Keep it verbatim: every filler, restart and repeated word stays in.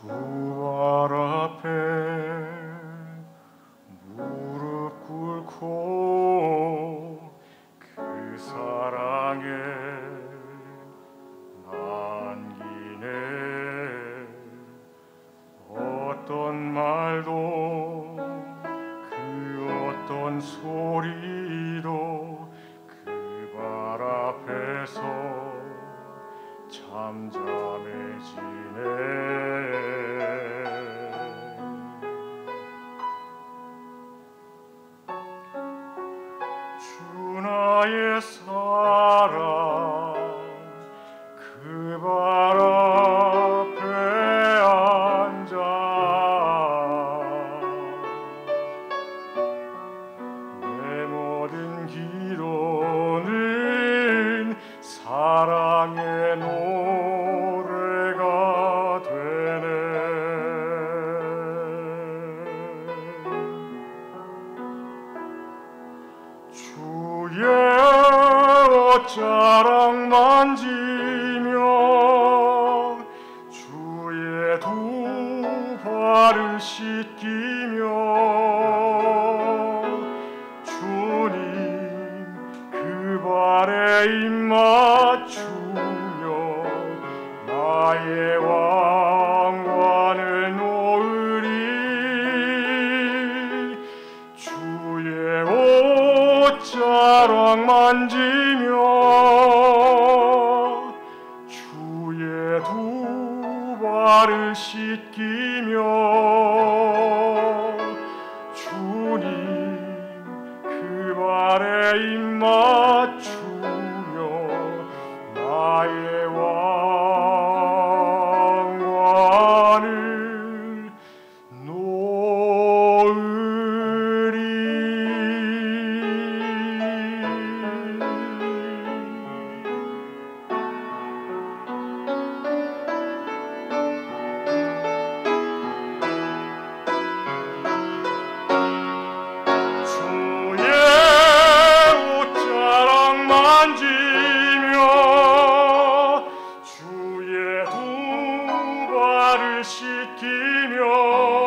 부활 앞에 무릎 꿇고 그 사랑에 남기네. 어떤 말도 그 어떤 소리도 그 발 앞에서 잠잠해지네. 주 나의 사랑 그 발 앞에 앉아 내 모든 기도는 사랑의 노래가 되네. 주의 옷자락 만지며 주의 두 발을 씻기며 주님 그 발에 입 맞추며 나의 왕관을 놓으리. 주의 옷자락 만지며 주의 두 발을 씻기며 주님 그 발에 입 맞추며 나의 왕관을 놓으리. 주의 옷자락 만지며 주의 두 발을 씻기며